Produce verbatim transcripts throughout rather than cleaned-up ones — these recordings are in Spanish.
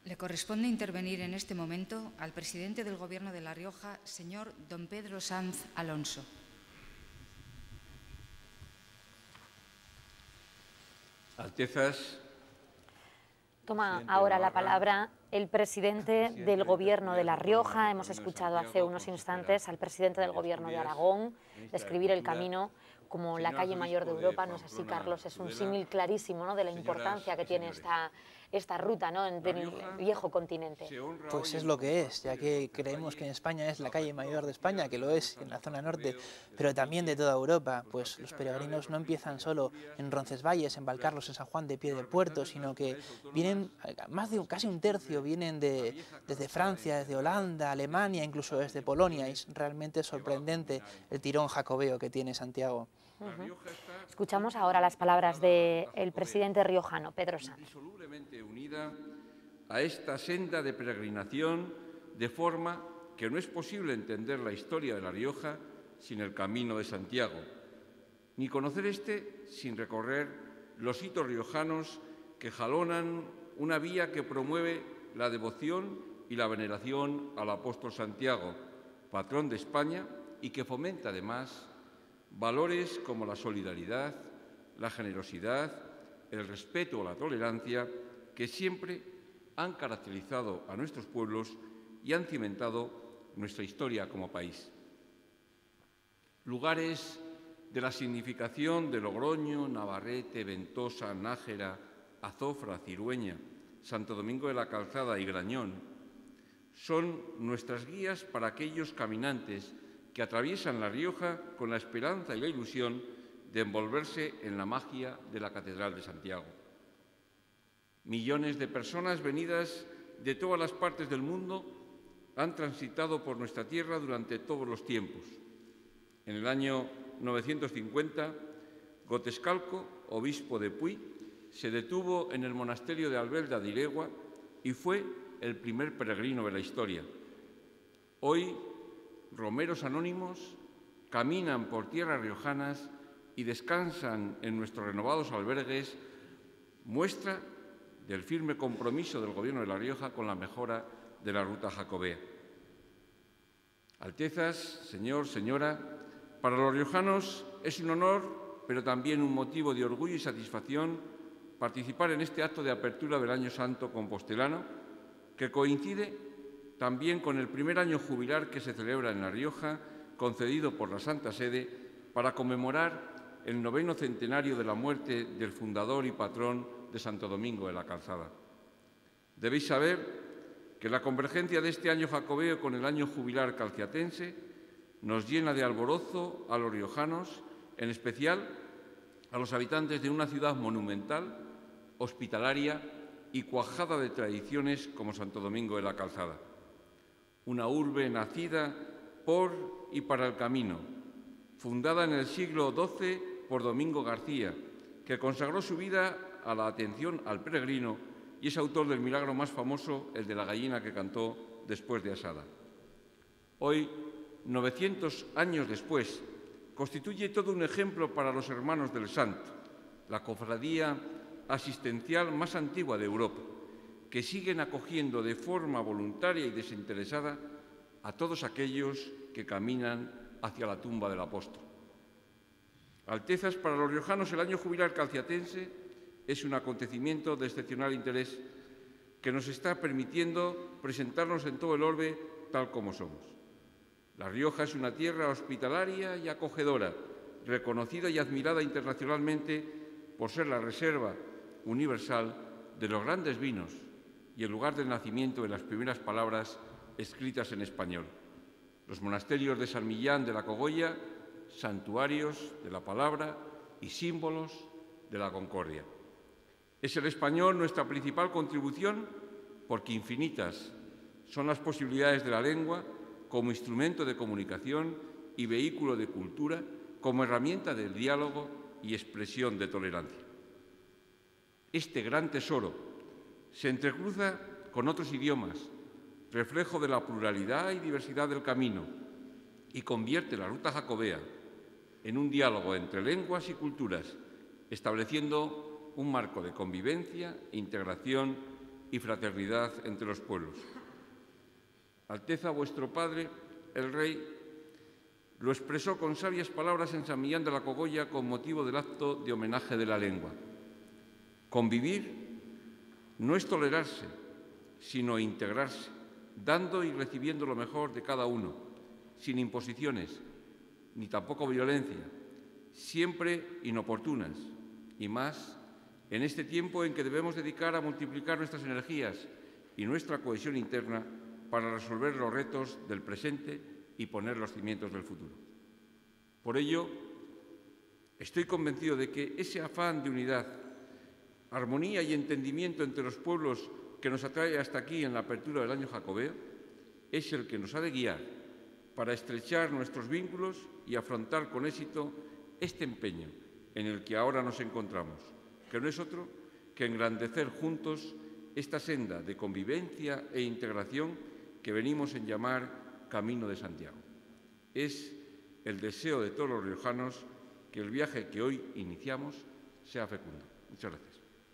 Le corresponde intervenir en este momento al presidente del Gobierno de La Rioja, señor don Pedro Sanz Alonso. Altezas. Toma ahora la palabra el presidente del Gobierno de La Rioja. Hemos escuchado hace unos instantes al presidente del Gobierno de Aragón describir el camino como la calle mayor de Europa. No es así, Carlos, es un símil clarísimo, ¿no?, de la importancia que tiene esta, esta ruta, ¿no?, en el viejo continente. Pues es lo que es, ya que creemos que en España es la calle mayor de España, que lo es en la zona norte, pero también de toda Europa. Pues los peregrinos no empiezan solo en Roncesvalles, en Valcarlos, en San Juan de Piedrepuerto, sino que vienen, más de casi un tercio, vienen de, desde Francia, desde Holanda, Alemania, incluso desde Polonia. Es realmente sorprendente el tirón jacobeo que tiene Santiago. Uh-huh. Escuchamos ahora las palabras del presidente riojano, Pedro Sanz. Indisolublemente unida a esta senda de peregrinación, de forma que no es posible entender la historia de La Rioja sin el Camino de Santiago, ni conocer este sin recorrer los hitos riojanos que jalonan una vía que promueve la devoción y la veneración al apóstol Santiago, patrón de España, y que fomenta además valores como la solidaridad, la generosidad, el respeto o la tolerancia, que siempre han caracterizado a nuestros pueblos y han cimentado nuestra historia como país. Lugares de la significación de Logroño, Navarrete, Ventosa, Nájera, Azofra, Cirueña, Santo Domingo de la Calzada y Grañón son nuestras guías para aquellos caminantes que atraviesan La Rioja con la esperanza y la ilusión de envolverse en la magia de la Catedral de Santiago. Millones de personas venidas de todas las partes del mundo han transitado por nuestra tierra durante todos los tiempos. En el año novecientos cincuenta, Gotescalco, obispo de Puy, se detuvo en el monasterio de Albelda de Ilegua y fue el primer peregrino de la historia. Hoy, romeros anónimos caminan por tierras riojanas y descansan en nuestros renovados albergues, muestra del firme compromiso del Gobierno de La Rioja con la mejora de la ruta jacobea. Altezas, señor, señora, para los riojanos es un honor, pero también un motivo de orgullo y satisfacción participar en este acto de apertura del Año Santo Compostelano, que coincide también con el primer año jubilar que se celebra en La Rioja, concedido por la Santa Sede para conmemorar el noveno centenario de la muerte del fundador y patrón de Santo Domingo de la Calzada. Debéis saber que la convergencia de este año jacobeo con el año jubilar calciatense nos llena de alborozo a los riojanos, en especial a los habitantes de una ciudad monumental, hospitalaria y cuajada de tradiciones como Santo Domingo de la Calzada. Una urbe nacida por y para el camino, fundada en el siglo doce por Domingo García, que consagró su vida a la atención al peregrino y es autor del milagro más famoso, el de la gallina que cantó después de asada. Hoy, novecientos años después, constituye todo un ejemplo para los hermanos del Santo, la cofradía asistencial más antigua de Europa, que siguen acogiendo de forma voluntaria y desinteresada a todos aquellos que caminan hacia la tumba del apóstol. Altezas, para los riojanos el año jubilar calciatense es un acontecimiento de excepcional interés que nos está permitiendo presentarnos en todo el orbe tal como somos. La Rioja es una tierra hospitalaria y acogedora, reconocida y admirada internacionalmente por ser la reserva universal de los grandes vinos y el lugar del nacimiento de las primeras palabras escritas en español. Los monasterios de San Millán de la Cogolla, santuarios de la palabra y símbolos de la concordia. Es el español nuestra principal contribución porque infinitas son las posibilidades de la lengua como instrumento de comunicación y vehículo de cultura, como herramienta de diálogo y expresión de tolerancia. Este gran tesoro se entrecruza con otros idiomas, reflejo de la pluralidad y diversidad del camino, y convierte la ruta jacobea en un diálogo entre lenguas y culturas, estableciendo un marco de convivencia, integración y fraternidad entre los pueblos. Alteza, vuestro padre, el rey, lo expresó con sabias palabras en San Millán de la Cogolla con motivo del acto de homenaje de la lengua. Convivir no es tolerarse, sino integrarse, dando y recibiendo lo mejor de cada uno, sin imposiciones, ni tampoco violencia, siempre inoportunas, y más en este tiempo en que debemos dedicar a multiplicar nuestras energías y nuestra cohesión interna para resolver los retos del presente y poner los cimientos del futuro. Por ello, estoy convencido de que ese afán de unidad, armonía y entendimiento entre los pueblos que nos atrae hasta aquí en la apertura del año jacobeo es el que nos ha de guiar para estrechar nuestros vínculos y afrontar con éxito este empeño en el que ahora nos encontramos, que no es otro que engrandecer juntos esta senda de convivencia e integración que venimos en llamar Camino de Santiago. Es el deseo de todos los riojanos que el viaje que hoy iniciamos sea fecundo. Muchas gracias.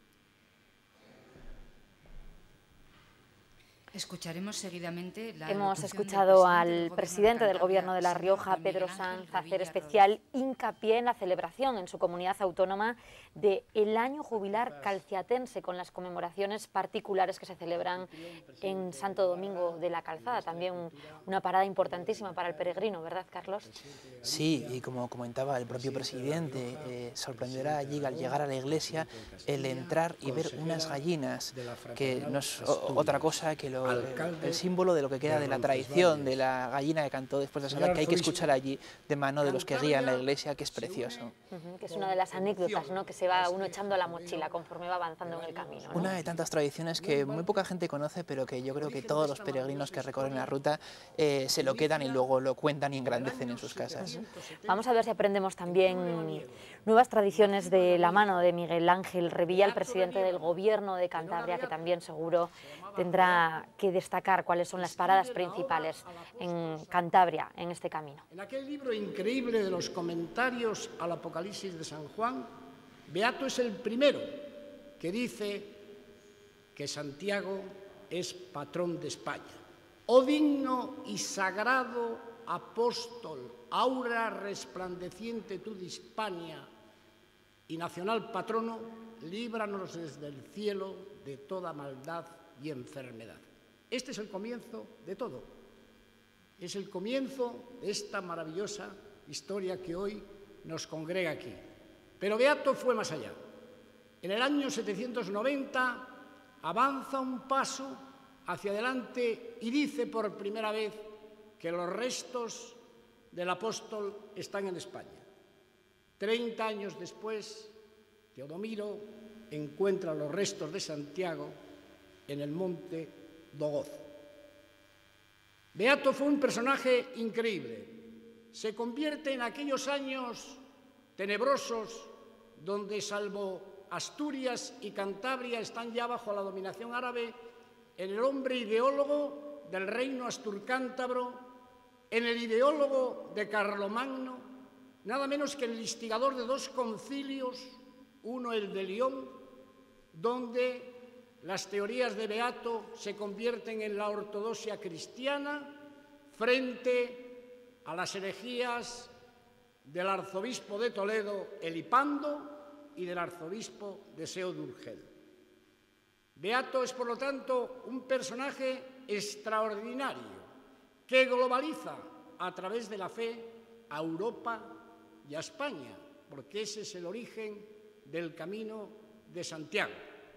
Escucharemos seguidamente la Hemos escuchado al presidente del Gobierno de La Rioja, Pedro Sanz, hacer especial hincapié en la celebración en su comunidad autónoma del año jubilar calciatense, con las conmemoraciones particulares que se celebran en Santo Domingo de la Calzada. También una parada importantísima para el peregrino, ¿verdad, Carlos? Sí, y como comentaba el propio presidente, eh, sorprenderá allí al llegar a la iglesia el entrar y ver unas gallinas, que no es otra cosa que lo el símbolo de lo que queda de la tradición de la gallina que cantó después de Salar, que hay que escuchar allí de mano de los que guían la iglesia, que es precioso. Uh-huh, que es una de las anécdotas, ¿no?, que se va uno echando a la mochila conforme va avanzando en el camino, ¿no? Una de tantas tradiciones que muy poca gente conoce, pero que yo creo que todos los peregrinos que recorren la ruta eh, se lo quedan y luego lo cuentan y engrandecen en sus casas. Uh-huh. Vamos a ver si aprendemos también nuevas tradiciones de la mano de Miguel Ángel Revilla, el presidente del Gobierno de Cantabria, que también seguro tendrá que destacar cuáles son las paradas principales en Cantabria en este camino. En aquel libro increíble de los comentarios al Apocalipsis de San Juan, Beato es el primero que dice que Santiago es patrón de España. Oh digno y sagrado apóstol, aura resplandeciente tú de Hispania y nacional patrono, líbranos desde el cielo de toda maldad y enfermedad. Este es el comienzo de todo. Es el comienzo de esta maravillosa historia que hoy nos congrega aquí. Pero Beato fue más allá. En el año setecientos noventa avanza un paso hacia adelante y dice por primera vez que los restos del apóstol están en España. Treinta años después, Teodomiro encuentra los restos de Santiago en el monte Dogoz. Beato fue un personaje increíble. Se convierte en aquellos años tenebrosos donde, salvo Asturias y Cantabria, están ya bajo la dominación árabe, en el hombre ideólogo del reino asturcántabro, en el ideólogo de Carlomagno, nada menos que el instigador de dos concilios, uno el de León, donde las teorías de Beato se convierten en la ortodoxia cristiana frente a las herejías del arzobispo de Toledo, Elipando, y del arzobispo de Seo de Urgel. Beato es, por lo tanto, un personaje extraordinario que globaliza a través de la fe a Europa y a España, porque ese es el origen del Camino de Santiago.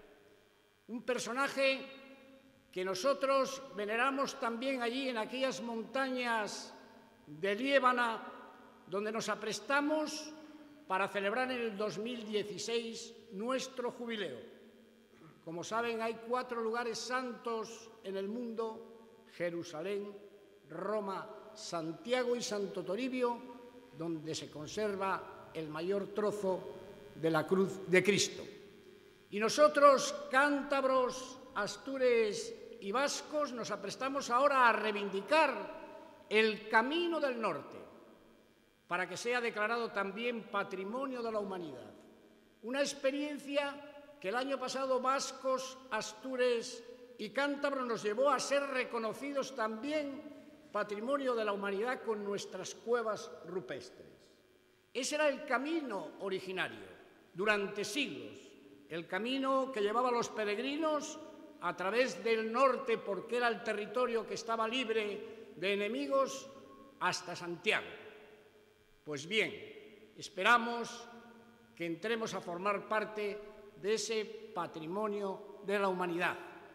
Un personaje que nosotros veneramos también allí en aquellas montañas de Liébana, donde nos aprestamos para celebrar en el dos mil dieciséis nuestro jubileo. Como saben, hay cuatro lugares santos en el mundo: Jerusalén, Roma, Santiago y Santo Toribio, donde se conserva el mayor trozo de la cruz de Cristo. Y nosotros, cántabros, astures y vascos, nos aprestamos ahora a reivindicar el Camino del Norte, para que sea declarado también Patrimonio de la Humanidad. Una experiencia que el año pasado vascos, astures y cántabro nos llevó a ser reconocidos también Patrimonio de la Humanidad con nuestras cuevas rupestres. Ese era el camino originario, durante siglos, el camino que llevaba a los peregrinos a través del norte, porque era el territorio que estaba libre de enemigos, hasta Santiago. Pues bien, esperamos que entremos a formar parte de ese patrimonio de la humanidad.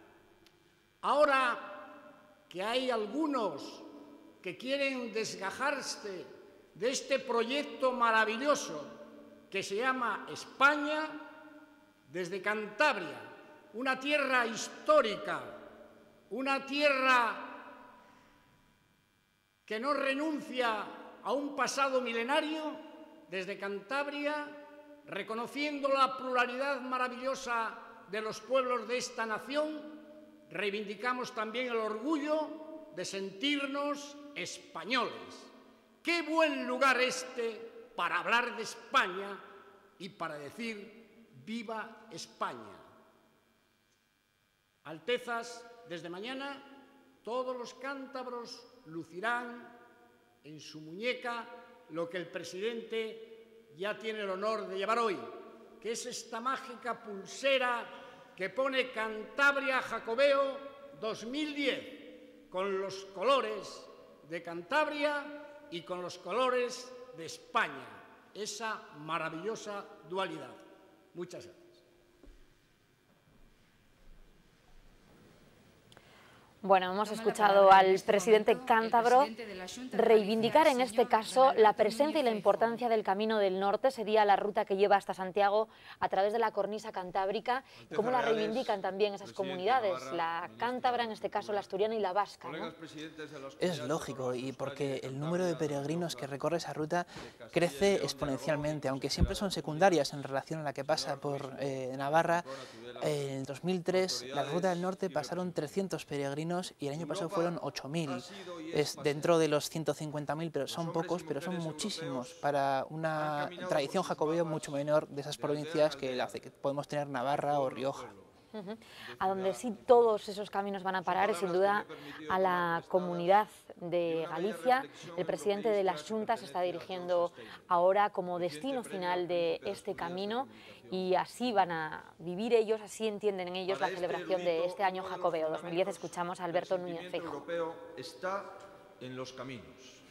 Ahora que hay algunos que quieren desgajarse de este proyecto maravilloso que se llama España, desde Cantabria, una tierra histórica, una tierra que no renuncia a un pasado milenario, desde Cantabria, reconociendo la pluralidad maravillosa de los pueblos de esta nación, reivindicamos también el orgullo de sentirnos españoles. ¡Qué buen lugar este para hablar de España y para decir ¡viva España! Altezas, desde mañana todos los cántabros lucirán en su muñeca lo que el presidente ya tiene el honor de llevar hoy, que es esta mágica pulsera que pone Cantabria Jacobeo dos mil diez, con los colores de Cantabria y con los colores de España, esa maravillosa dualidad. Muchas gracias. Bueno, hemos escuchado al presidente cántabro reivindicar en este caso la presencia y la importancia del Camino del Norte. Sería la ruta que lleva hasta Santiago a través de la cornisa cantábrica. ¿Cómo la reivindican también esas comunidades? La cántabra, en este caso la asturiana y la vasca, ¿no? Es lógico, y porque el número de peregrinos que recorre esa ruta crece exponencialmente, aunque siempre son secundarias en relación a la que pasa por eh, Navarra. En el dos mil tres, la ruta del norte pasaron trescientos peregrinos y el año pasado fueron ocho mil. Es dentro de los ciento cincuenta mil, pero son pocos, pero son muchísimos para una tradición jacobeo mucho menor de esas provincias que la que podemos tener Navarra o Rioja. Uh-huh. A donde sí todos esos caminos van a parar es sin duda a la comunidad de Galicia. El presidente de la Xunta se está dirigiendo ahora como destino final de este camino y así van a vivir ellos, así entienden ellos la celebración de este año jacobeo dos mil diez. Escuchamos a Alberto Núñez Feijóo. El europeo está en los caminos.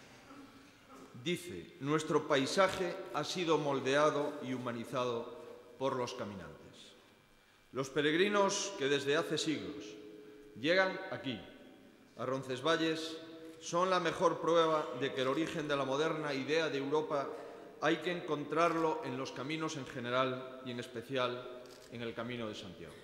Dice, nuestro paisaje ha sido moldeado y humanizado por los caminantes. Los peregrinos que desde hace siglos llegan aquí, a Roncesvalles, son la mejor prueba de que el origen de la moderna idea de Europa hay que encontrarlo en los caminos en general y en especial en el Camino de Santiago.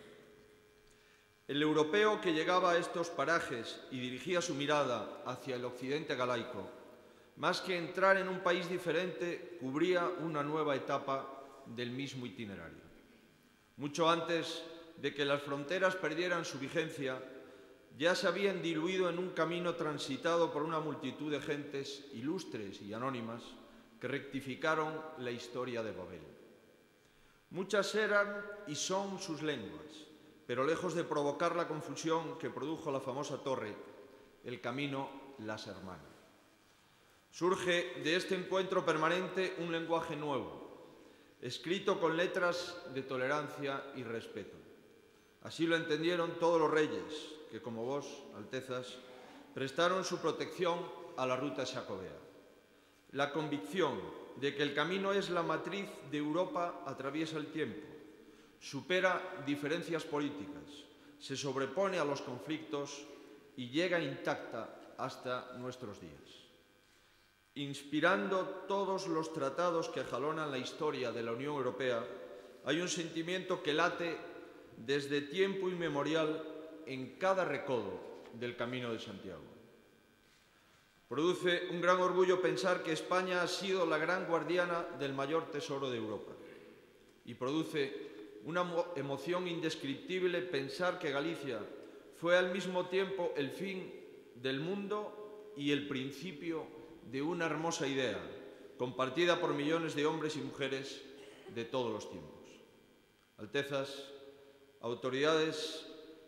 El europeo que llegaba a estos parajes y dirigía su mirada hacia el occidente galaico, más que entrar en un país diferente, cubría una nueva etapa del mismo itinerario. Mucho antes de que las fronteras perdieran su vigencia, ya se habían diluido en un camino transitado por una multitud de gentes ilustres y anónimas que rectificaron la historia de Babel. Muchas eran y son sus lenguas, pero lejos de provocar la confusión que produjo la famosa torre, el camino las hermana. Surge de este encuentro permanente un lenguaje nuevo, escrito con letras de tolerancia y respeto. Así lo entendieron todos los reyes, que como vos, Altezas, prestaron su protección a la ruta xacobea. La convicción de que el camino es la matriz de Europa atraviesa el tiempo, supera diferencias políticas, se sobrepone a los conflictos y llega intacta hasta nuestros días. Inspirando todos los tratados que jalonan la historia de la Unión Europea, hay un sentimiento que late desde tiempo inmemorial en cada recodo del Camino de Santiago. Produce un gran orgullo pensar que España ha sido la gran guardiana del mayor tesoro de Europa. Y produce una emoción indescriptible pensar que Galicia fue al mismo tiempo el fin del mundo y el principio de una hermosa idea, compartida por millones de hombres y mujeres de todos los tiempos. Altezas, autoridades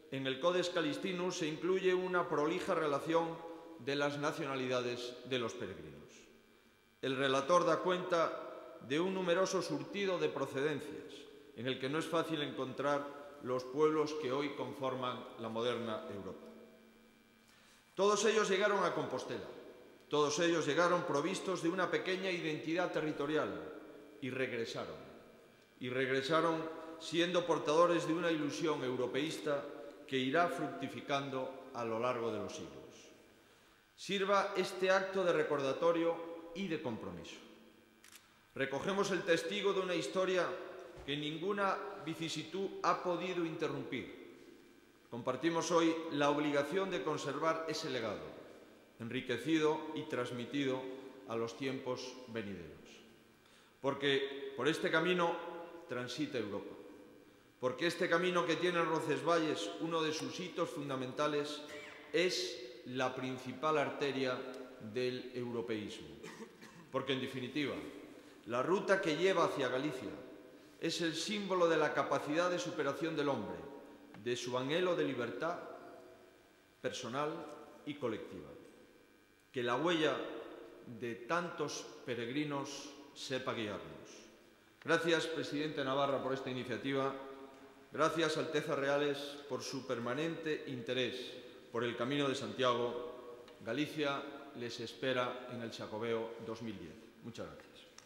en el Codex Calistinus se incluye una prolija relación de las nacionalidades de los peregrinos. El relator da cuenta de un numeroso surtido de procedencias, en el que no es fácil encontrar los pueblos que hoy conforman la moderna Europa. Todos ellos llegaron a Compostela, todos ellos llegaron provistos de una pequeña identidad territorial y regresaron, y regresaron siendo portadores de una ilusión europeísta que irá fructificando a lo largo de los siglos. Sirva este acto de recordatorio y de compromiso. Recogemos el testigo de una historia que ninguna vicisitud ha podido interrumpir. Compartimos hoy la obligación de conservar ese legado, enriquecido y transmitido a los tiempos venideros. Porque por este camino transita Europa. Porque este camino que tiene Roncesvalles, uno de sus hitos fundamentales, es la principal arteria del europeísmo. Porque, en definitiva, la ruta que lleva hacia Galicia es el símbolo de la capacidad de superación del hombre, de su anhelo de libertad personal y colectiva. Que la huella de tantos peregrinos sepa guiarnos. Gracias, presidente Navarra, por esta iniciativa. Gracias, Altezas Reales, por su permanente interés por el Camino de Santiago. Galicia les espera en el Xacobeo dos mil diez. Muchas gracias.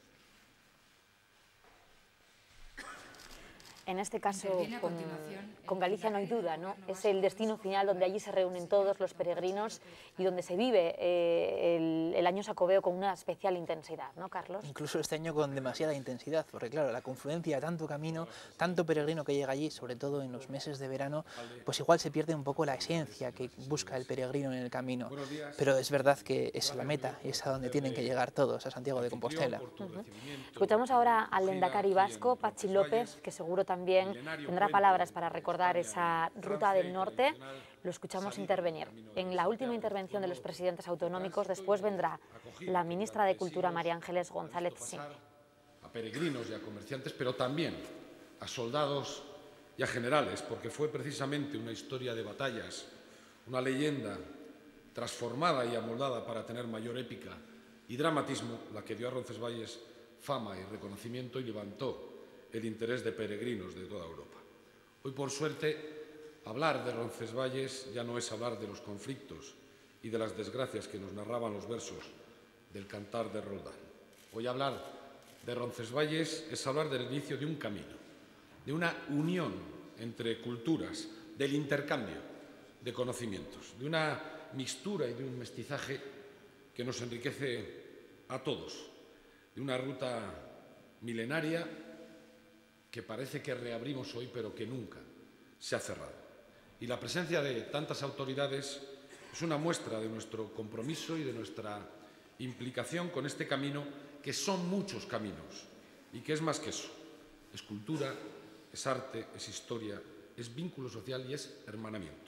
En este caso, con, con Galicia no hay duda, ¿no? Es el destino final donde allí se reúnen todos los peregrinos y donde se vive eh, el, el año Xacobeo con una especial intensidad, ¿no, Carlos? Incluso este año con demasiada intensidad, porque claro, la confluencia de tanto camino, tanto peregrino que llega allí, sobre todo en los meses de verano, pues igual se pierde un poco la esencia que busca el peregrino en el camino. Pero es verdad que es la meta y es a donde tienen que llegar todos, a Santiago de Compostela. Uh-huh. Escuchamos ahora al lehendakari vasco, Patxi López, que seguro también También tendrá palabras para recordar esa ruta del norte. Lo escuchamos intervenir. En la última intervención de los presidentes autonómicos, después vendrá la ministra de Cultura, María Ángeles González Sinde. A peregrinos y a comerciantes, pero también a soldados y a generales, porque fue precisamente una historia de batallas, una leyenda transformada y amoldada para tener mayor épica y dramatismo, la que dio a Roncesvalles fama y reconocimiento y levantó el interés de peregrinos de toda Europa. Hoy, por suerte, hablar de Roncesvalles ya no es hablar de los conflictos y de las desgracias que nos narraban los versos del Cantar de Roldán. Hoy hablar de Roncesvalles es hablar del inicio de un camino, de una unión entre culturas, del intercambio de conocimientos, de una mixtura y de un mestizaje que nos enriquece a todos, de una ruta milenaria que parece que reabrimos hoy, pero que nunca se ha cerrado. Y la presencia de tantas autoridades es una muestra de nuestro compromiso y de nuestra implicación con este camino, que son muchos caminos y que es más que eso. Es cultura, es arte, es historia, es vínculo social y es hermanamiento.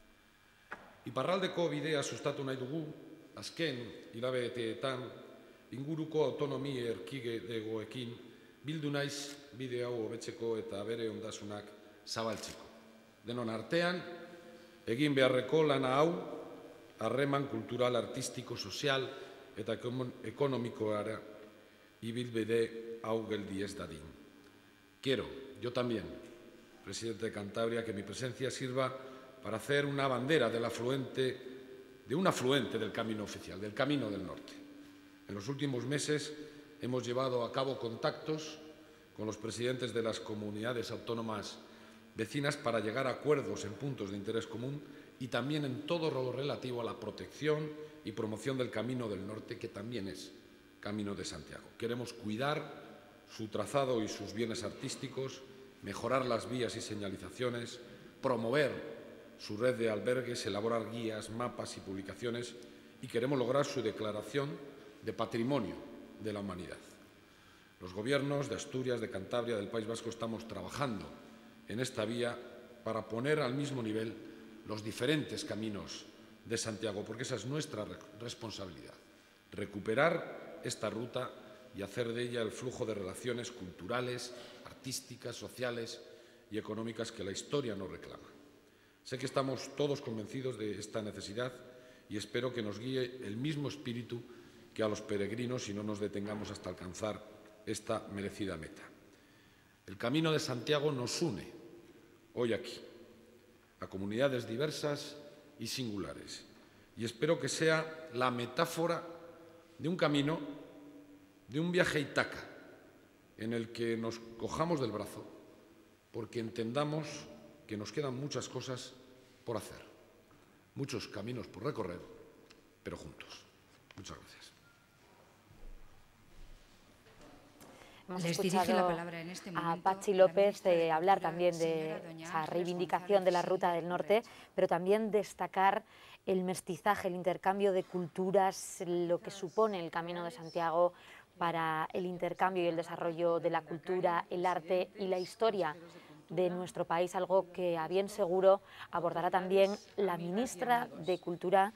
Iparraldeko bidea sustatu nahi dugu, azken hilabeteetan inguruko autonomi erkidegoekin bildu naiz bide hau hobetzeko eta bere ondasunak zabaltzeko. Denon artean, egin beharreko lana hau, harreman kultural, artistiko, sozial eta ekonomikoara ibilbide hau geldi ez dadin. Quiero, yo también, presidente de Cantabria, que mi presencia sirva para hacer una bandera del afluente, de un afluente del camino oficial, del Camino del Norte. En los últimos meses hemos llevado a cabo contactos con los presidentes de las comunidades autónomas vecinas para llegar a acuerdos en puntos de interés común y también en todo lo relativo a la protección y promoción del Camino del Norte, que también es Camino de Santiago. Queremos cuidar su trazado y sus bienes artísticos, mejorar las vías y señalizaciones, promover su red de albergues, elaborar guías, mapas y publicaciones, y queremos lograr su declaración de Patrimonio de la Humanidad. Los gobiernos de Asturias, de Cantabria, del País Vasco estamos trabajando en esta vía para poner al mismo nivel los diferentes caminos de Santiago, porque esa es nuestra responsabilidad, recuperar esta ruta y hacer de ella el flujo de relaciones culturales, artísticas, sociales y económicas que la historia nos reclama. Sé que estamos todos convencidos de esta necesidad y espero que nos guíe el mismo espíritu que a los peregrinos y no nos detengamos hasta alcanzar esta merecida meta. El Camino de Santiago nos une hoy aquí, a comunidades diversas y singulares, y espero que sea la metáfora de un camino, de un viaje a Ítaca, en el que nos cojamos del brazo, porque entendamos que nos quedan muchas cosas por hacer, muchos caminos por recorrer, pero juntos. Muchas gracias. Hemos Les escuchado dirige la palabra en este a momento Patxi la López ministra de de hablar Cultura, también de señora doña esa Ángeles reivindicación de la González Ruta del Silva Norte, Correcha. pero también destacar el mestizaje, el intercambio de culturas, lo que supone el Camino de Santiago para el intercambio y el desarrollo de la cultura, el arte y la historia de nuestro país, algo que a bien seguro abordará también la ministra de Cultura,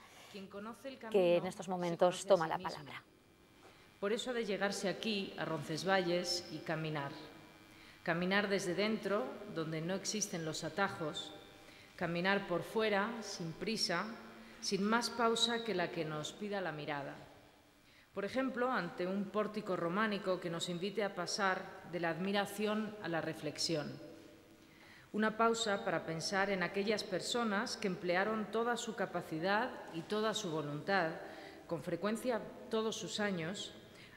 que en estos momentos toma la palabra. Por eso ha de llegarse aquí, a Roncesvalles, y caminar. Caminar desde dentro, donde no existen los atajos, caminar por fuera, sin prisa, sin más pausa que la que nos pida la mirada. Por ejemplo, ante un pórtico románico que nos invite a pasar de la admiración a la reflexión. Una pausa para pensar en aquellas personas que emplearon toda su capacidad y toda su voluntad, con frecuencia todos sus años,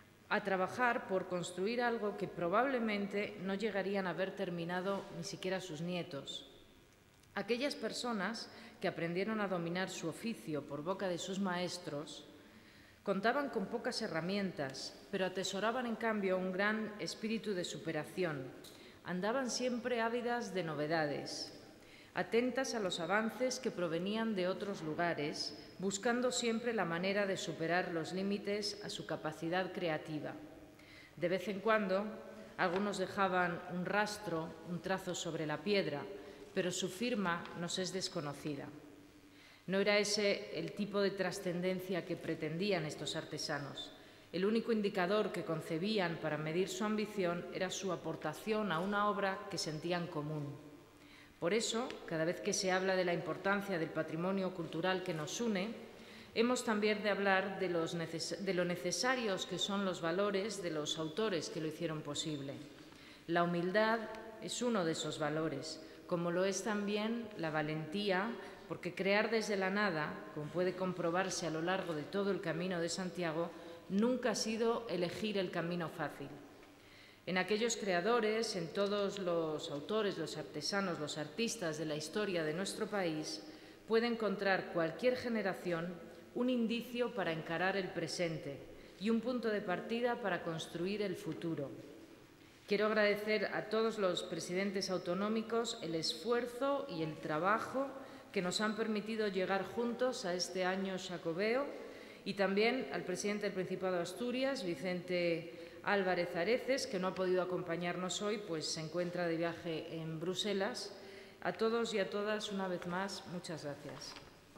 a trabajar por construir algo que probablemente no llegarían a ver terminado ni siquiera sus nietos. Aquellas personas que aprendieron a dominar su oficio por boca de sus maestros contaban con pocas herramientas, pero atesoraban en cambio un gran espíritu de superación. Andaban siempre ávidas de novedades, atentas a los avances que provenían de otros lugares, buscando siempre la manera de superar los límites a su capacidad creativa. De vez en cuando, algunos dejaban un rastro, un trazo sobre la piedra, pero su firma nos es desconocida. No era ese el tipo de trascendencia que pretendían estos artesanos. El único indicador que concebían para medir su ambición era su aportación a una obra que sentían común. Por eso, cada vez que se habla de la importancia del patrimonio cultural que nos une, hemos también de hablar de, los neces- de lo necesarios que son los valores de los autores que lo hicieron posible. La humildad es uno de esos valores, como lo es también la valentía, porque crear desde la nada, como puede comprobarse a lo largo de todo el Camino de Santiago, nunca ha sido elegir el camino fácil. En aquellos creadores, en todos los autores, los artesanos, los artistas de la historia de nuestro país, puede encontrar cualquier generación un indicio para encarar el presente y un punto de partida para construir el futuro. Quiero agradecer a todos los presidentes autonómicos el esfuerzo y el trabajo que nos han permitido llegar juntos a este año xacobeo, y también al presidente del Principado de Asturias, Vicente Álvarez Areces, que no ha podido acompañarnos hoy, pues se encuentra de viaje en Bruselas. A todos y a todas, una vez más, muchas gracias.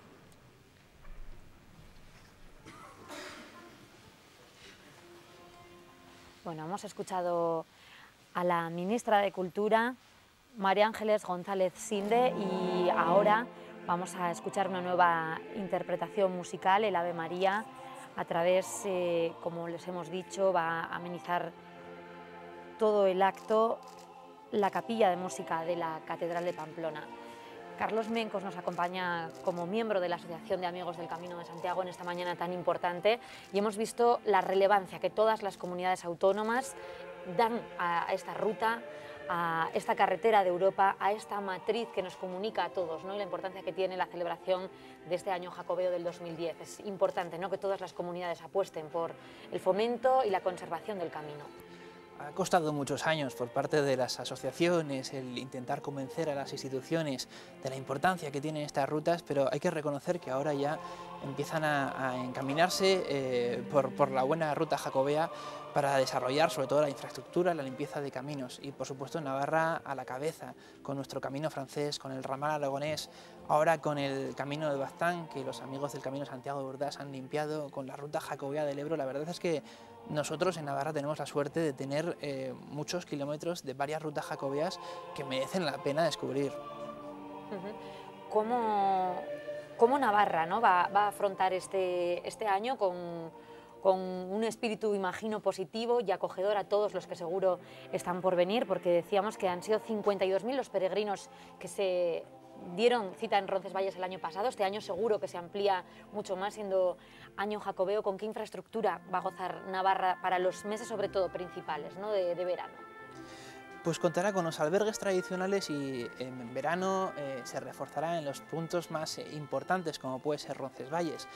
Bueno, hemos escuchado a la ministra de Cultura, María Ángeles González Sinde, y ahora vamos a escuchar una nueva interpretación musical, el Ave María, a través, eh, como les hemos dicho, va a amenizar todo el acto la capilla de música de la Catedral de Pamplona. Carlos Mencos nos acompaña como miembro de la Asociación de Amigos del Camino de Santiago en esta mañana tan importante, y hemos visto la relevancia que todas las comunidades autónomas dan a esta ruta, a esta carretera de Europa, a esta matriz que nos comunica a todos, ¿no? Y la importancia que tiene la celebración de este año jacobeo del dos mil diez. Es importante, ¿no?, que todas las comunidades apuesten por el fomento y la conservación del camino. Ha costado muchos años por parte de las asociaciones el intentar convencer a las instituciones de la importancia que tienen estas rutas, pero hay que reconocer que ahora ya empiezan a, a encaminarse eh, por, por la buena ruta jacobea para desarrollar sobre todo la infraestructura, la limpieza de caminos, y por supuesto Navarra a la cabeza con nuestro camino francés, con el ramal aragonés, ahora con el camino de Baztán, que los amigos del Camino Santiago de Ordaz han limpiado, con la ruta jacobea del Ebro. La verdad es que nosotros en Navarra tenemos la suerte de tener eh, muchos kilómetros de varias rutas jacobeas que merecen la pena descubrir. Uh-huh. cómo, cómo Navarra, ¿no? va, va a afrontar este, este año con, con un espíritu, imagino, positivo y acogedor a todos los que seguro están por venir, porque decíamos que han sido cincuenta y dos mil los peregrinos que se dieron cita en Roncesvalles el año pasado. Este año seguro que se amplía mucho más, siendo año jacobeo. ¿Con qué infraestructura va a gozar Navarra para los meses, sobre todo, principales, ¿no? de, de verano? Pues contará con los albergues tradicionales y en verano eh, se reforzará en los puntos más eh, importantes, como puede ser Roncesvalles.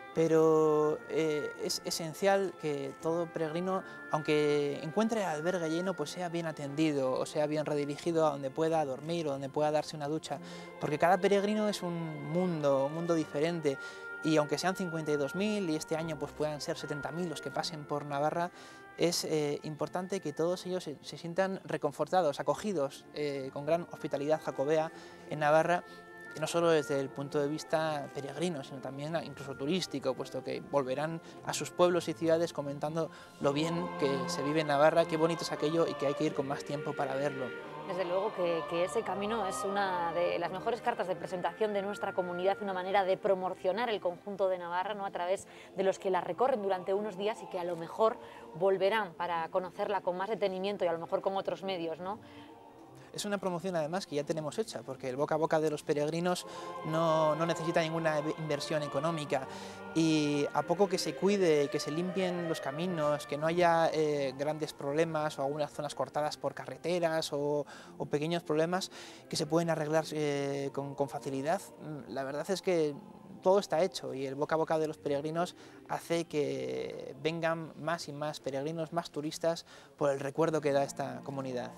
Pero eh, es esencial que todo peregrino, aunque encuentre el albergue lleno, pues sea bien atendido o sea bien redirigido a donde pueda dormir o donde pueda darse una ducha, porque cada peregrino es un mundo, un mundo diferente. Y aunque sean cincuenta y dos mil y este año pues puedan ser setenta mil los que pasen por Navarra, es eh, importante que todos ellos se, se sientan reconfortados, acogidos eh, con gran hospitalidad jacobea en Navarra, no solo desde el punto de vista peregrino, sino también incluso turístico, puesto que volverán a sus pueblos y ciudades comentando lo bien que se vive en Navarra, qué bonito es aquello y que hay que ir con más tiempo para verlo. Desde luego que, que ese camino es una de las mejores cartas de presentación de nuestra comunidad, una manera de promocionar el conjunto de Navarra, ¿no? A través de los que la recorren durante unos días y que a lo mejor volverán para conocerla con más detenimiento y a lo mejor con otros medios, ¿no? Es una promoción además que ya tenemos hecha, porque el boca a boca de los peregrinos no, no necesita ninguna inversión económica, y a poco que se cuide, que se limpien los caminos, que no haya eh, grandes problemas o algunas zonas cortadas por carreteras o, o pequeños problemas que se pueden arreglar eh, con, con facilidad, la verdad es que todo está hecho y el boca a boca de los peregrinos hace que vengan más y más peregrinos, más turistas por el recuerdo que da esta comunidad.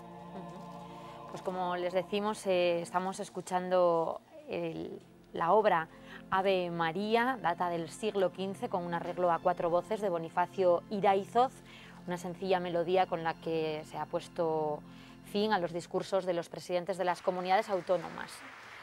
Pues como les decimos, eh, estamos escuchando el, la obra Ave María, data del siglo quince, con un arreglo a cuatro voces de Bonifacio Iraizoz, una sencilla melodía con la que se ha puesto fin a los discursos de los presidentes de las comunidades autónomas.